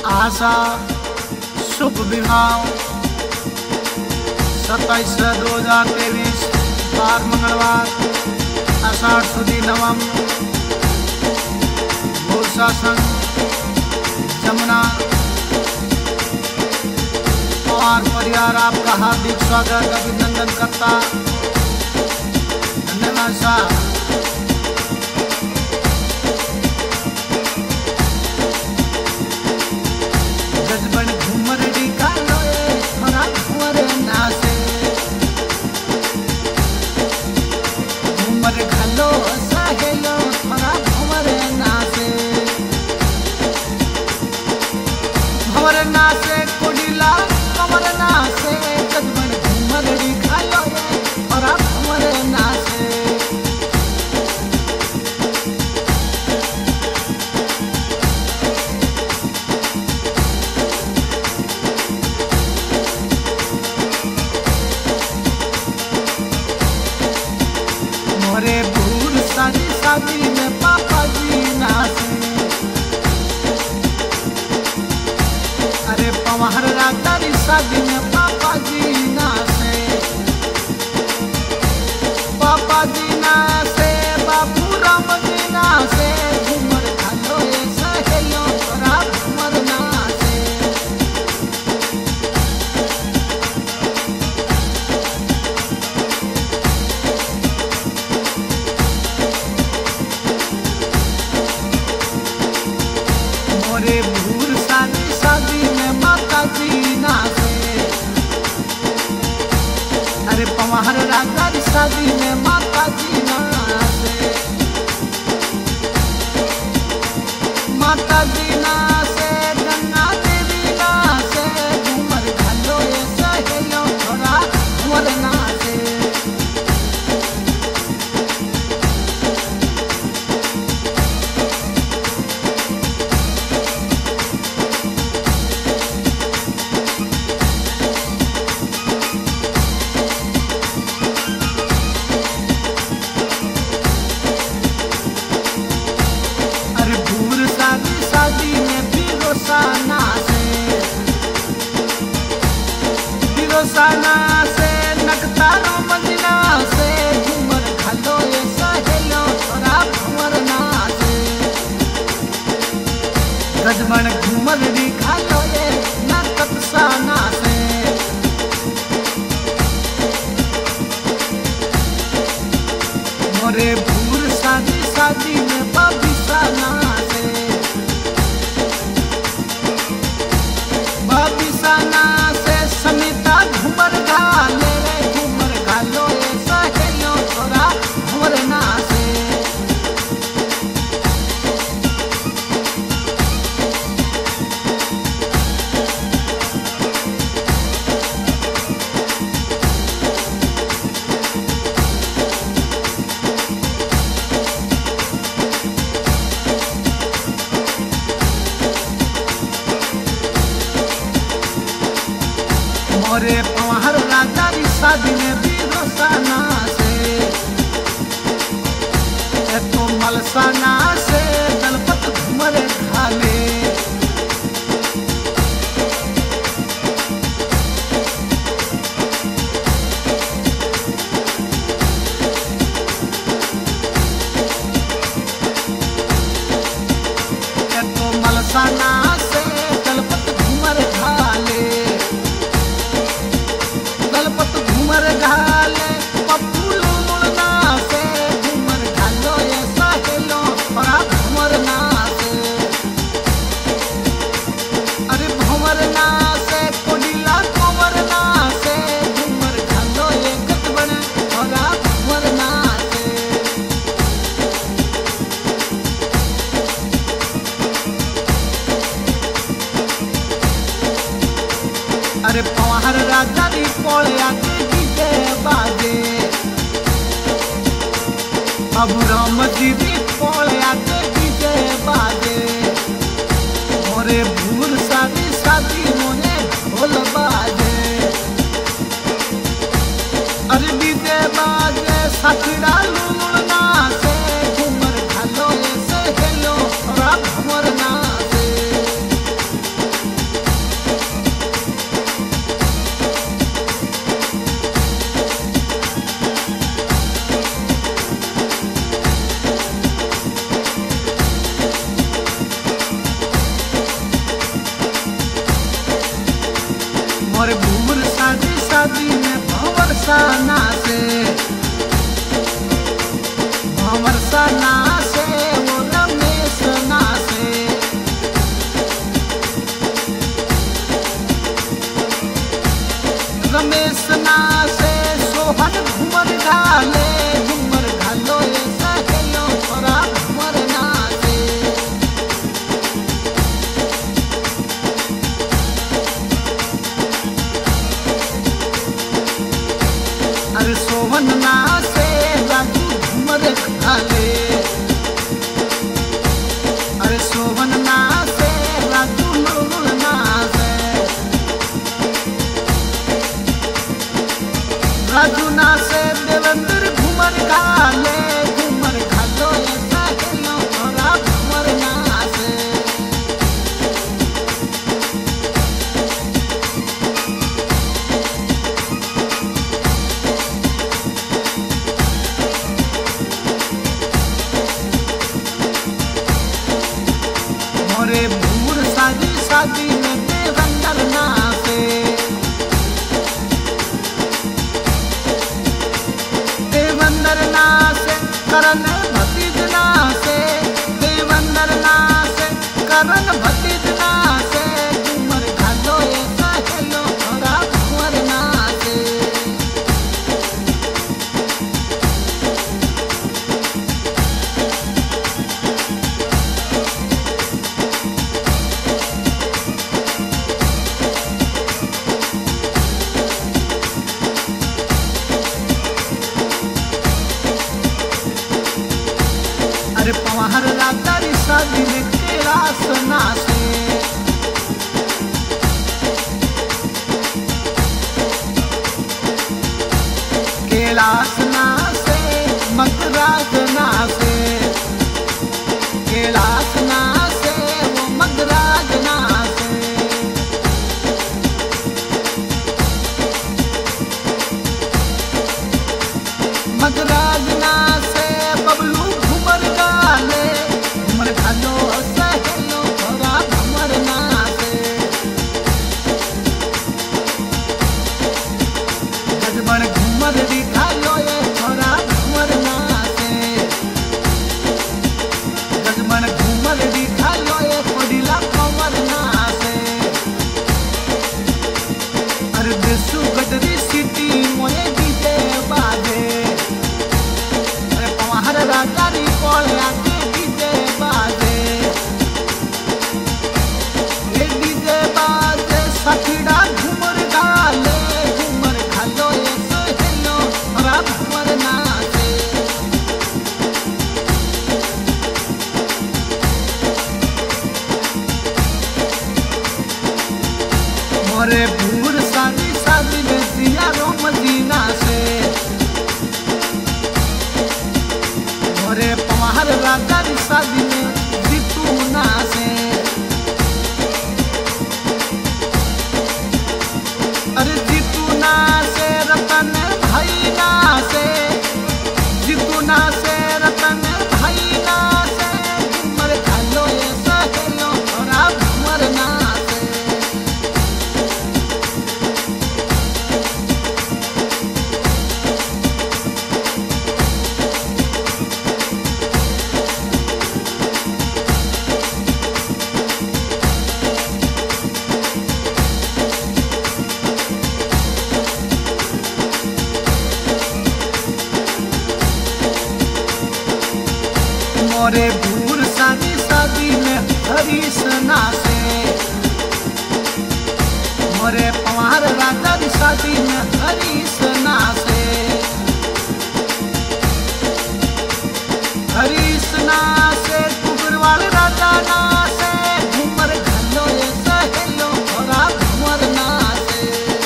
आशा शुभ विवाह 27/2/2023 बार मंगलवार आषाढ़ सुदी नवम भूषासन जमुना और परिवार आपका हार्दिक स्वागत अभिनंदन करता। धन्यवाद साहब। जजबन घूमर डिका लोए थोड़ा घूमर नासे घूमर घलो सहेलो थोड़ा घूमर नासे घूमर नासे कुडिला घूमर नासे जजबन घूमर डिका लोए थोड़ा घूमर नासे मोरे भूर शादी शादी में पापा जी नाचे अरे पवार रातारी शादी में पापा जी नाचे पापा जी नाचे बाबू राम जी नाचे घूमर घालो ये सहेलो थोड़ा घूमर नाचे मोरे भूर शादी शादी में माता जी नाचे अरे पवार राजा की शादी में माता जी नाचे माता जी नाचे गंगा देवी नाचे घूमर घालो ये सहेलो थोड़ा घूमर नाचे शादी में बिरोसाना से नकतारो मदीना से घूमर घालो ये सहेलो थोड़ा घूमर नाचे गजबन घूमर भी घालो ये नकतसाना से मोरे भूर शादी शादी में बाबिसाना से बाबिसाना से समिता घूमर घाले रे घूमर घालो ये सहेलो थोड़ा घूमर नाचे मोरे पवार राजा की शादी में बिरोसाना से तो मलसाना से दलपत घूमर घाले तो मलसाना से दलपत घूमर घाले दलपत घूमर घाले पप्पू लुलना से घूमर घालो ये सहेलो थोड़ा घूमर नाचे अरे भंवर नाचे कोडिला कोमर नाचे घूमर घालो ये गजबन थोड़ा घूमर नाचे अरे पवार राजा दी पोळ्या के डीजे बाजे अब राम जी दी पोळ्या के डीजे बाजे मोरे भूर शादी शादी मोने ढोल बाजे अरे डीजे बाजे सखड़ा लुलना से घूमर घालो ये सहेलो थोड़ा घूमर नाचे शादी में भंवर सा नाचे, भंवर सा नाचे वो रमेश नाचे। रमेश नाचे सोहन घूमर घाले, घूमर घालो ये सहेलो थोड़ा घूमर नाचे। अरे सोहन नाचे राजू घूमर घाले, अरे सोहन नाचे राजू लुल नाचे। राजू नाचे देवेंद्र घूमर घाले, घूमर घालो ये सहेलो थोड़ा घूमर नाचे। मोरे भूर शादी शादी में देवेंद्र नाचे, देवेंद्र नाचे करण भतीज नाचे, देवेंद्र नाचे करण भतीज नाचे। घूमर घालो ये सहेलो थोड़ा घूमर नाचे। अरे पवार राजा री शादी में कैलाश नाचे, कैलाश नाचे मगराज नाचे, कैलाश नाचे वो मगराज नाचे। मगराज नाचे बबलू घूमर घाले, घूमर घालो सहेलो थोड़ा घूमर नाचे। गजबन घूमर दिखालो ये थोड़ा घूमर नाचे, गजबन घूमर दिखालो ये पड़ीला कमर नाचे। अरे देसू गडरी सिटी मोए डीजे बाजे, अरे पवार राजा री कोळ्या के डीजे बाजे। ये डीजे बाजे सखीड़ा घूमर घाले, घूमर घालो ये सहेलो थोड़ा घूमर नाचे। मोरे भूर शादी शादी में सिया रो मदीना से, मोरे पवार राजा री शादी में जीतू नाचे। अरे जीतू नाचे रतन भाई नाचे, जीतू नाचे रतन भाई नाचे। घूमर घालो ये सहेलो थोड़ा घूमर नाचे। मोरे भूर शादी शादी में हरीश नाचे, मोरे पवार राजा री शादी में हरीश नाचे। हरीश नाचे कुगरवाल राजा नाचे, घूमर घालो ये सहेलो थोड़ा घूमर नाचे।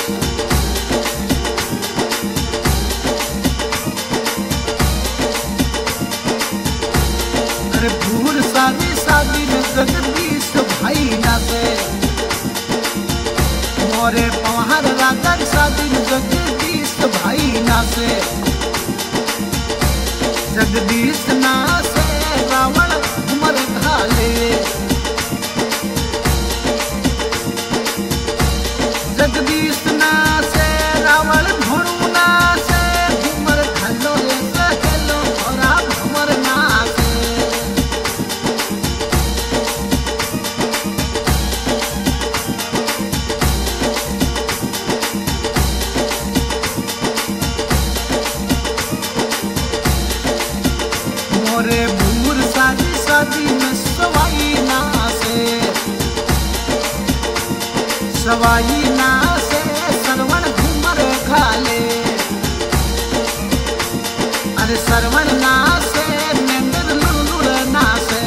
अरे भूर शादी शादी में जगदीश भाई नाचे, मोरे पवार राजा री शादी में जगदीश भाई नाचे। जगदीश नाचे रावण घूमर घाले, जगदीश नाचे रावण मोरे भूर शादी शादी में सवाई नासे, सवाई नासे सरवण घूमर खाले। अरे सरवण नासे मेंदर लुलुल नासे,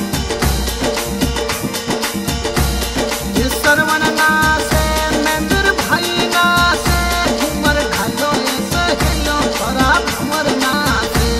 ये सरवण नासे मेंदर भाई नासे घूमर घालो ऐसे हेलो थोड़ा घूमर नासे।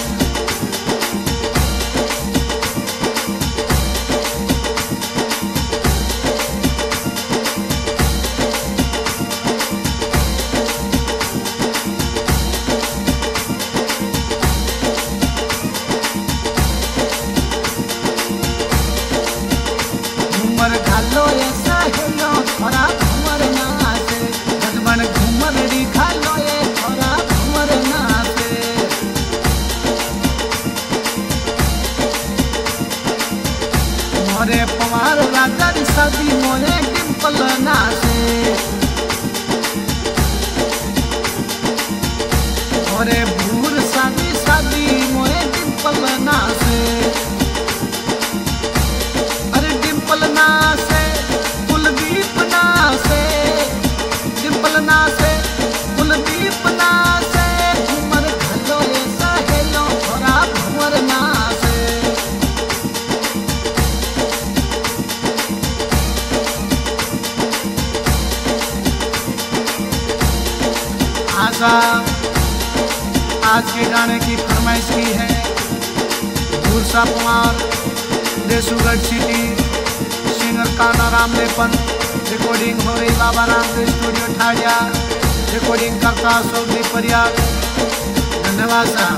घूमर घालो ऐसा हेलो थोड़ा घूमर नाचे, गजबन घूमर री घालो ये थोड़ा घूमर नाचे। मोरे पवार राजा री शादी मोरे डिम्पल नाचे, मोरे भूर शादी शादी मोरे डिम्पल नाचे। डिम्पल नासे कुलदीप नासे, डिम्पल नासे कुलदीप नासे घूमर घालो ऐसा हेलो थोड़ा घूमर नासे। आशा आज के गाने की फरमाइश की है Bhoorsa Kumar, Deshugarh city, singer Kana Ramdepan. Recording हो रही बाबा रामदेव स्टूडियो ठाड़िया, रिकॉर्डिंग करता सोगली परियार। धन्यवाद साहब।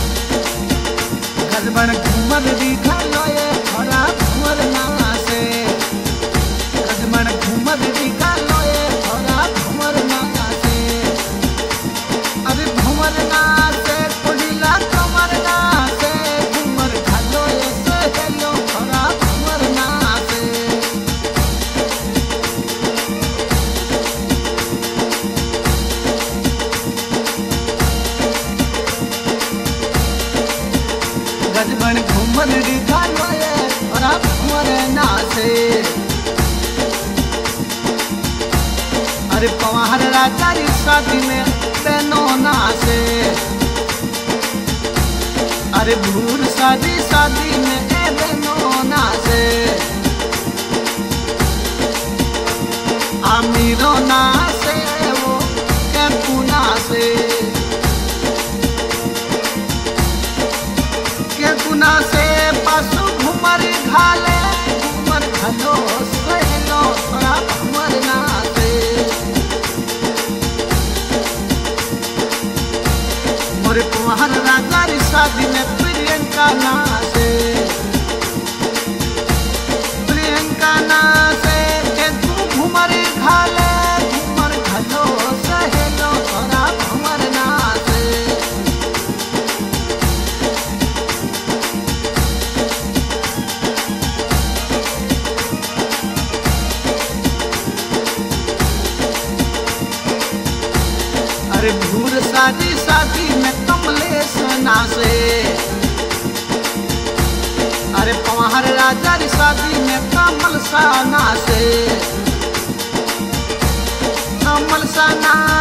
गजबन घूमर दिखा लो ये थोड़ा घूमर नासे, गजबन घूमर दिखा लो ये थोड़ा घूमर नासे। अरे घूमर नासे कुड़ीला कमर नासे, घूमर घालो ऐसे हेलो थोड़ा घूमर नासे। गजबन घूमर दिखा लो ये थोड़ा घूमर नासे। अरे पवार राजा री शादी में बहनों नासे, अरे भूर शादी शादी में ए बहनों नासे। अमीरों नासे वो कैंपू नासे, कैंपू नासे पासु घूमर घाले, घूमर घालो सहेलो थोड़ा घूमर नासे। मोरे पवार राजा री शादी में प्रियंका नासे, प्रियंका नासे के तू घूमर घाले, घूमर घालो सहेलो थोड़ा घूमर नासे। अरे भूर शादी शादी में कमलेश नासे, अरे पवार राजा री शादी में कमल सा नासे, कमल सा नासे।